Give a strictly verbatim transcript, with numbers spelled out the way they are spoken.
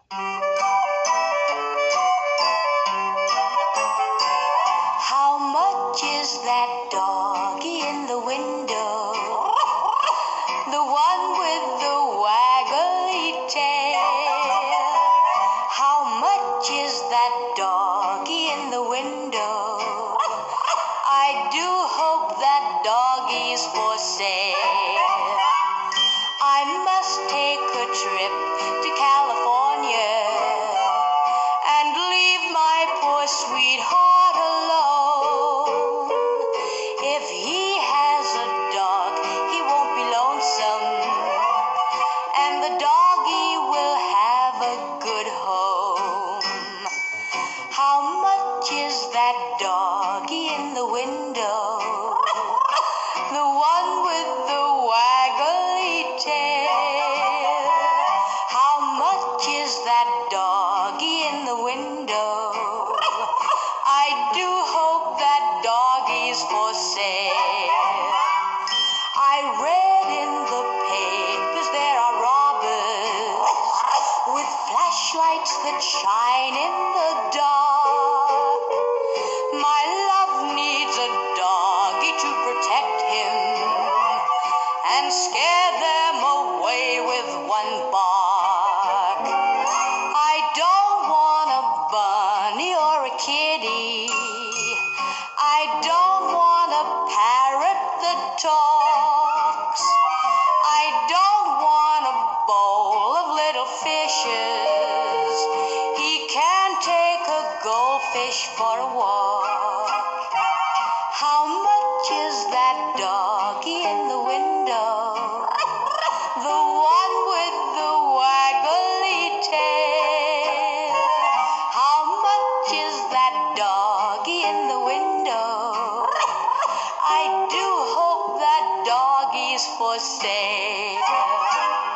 How much is that doggy in the window? The one with the waggly tail. How much is that doggy in the window? I do hope that doggy's for sale. I must take a trip to California and leave my poor sweetheart alone. If he has a dog, he won't be lonesome, and the doggy will have a good home. How much is that doggy in the window? The one with the waggly tail. How much is that doggy in the window? I do hope that doggy's for sale. I read in the papers there are robbers with flashlights that shine in the dark. My love needs a doggy to protect him and scare them away with one bark. I don't want a bunny or a kitty. I don't want a parrot that talks. I don't want a bowl of little fishes. He can take a goldfish for a walk. How much is that doggy in the window? The one with the waggly tail. How much is that doggy in the window? I do hope that doggy's for sale.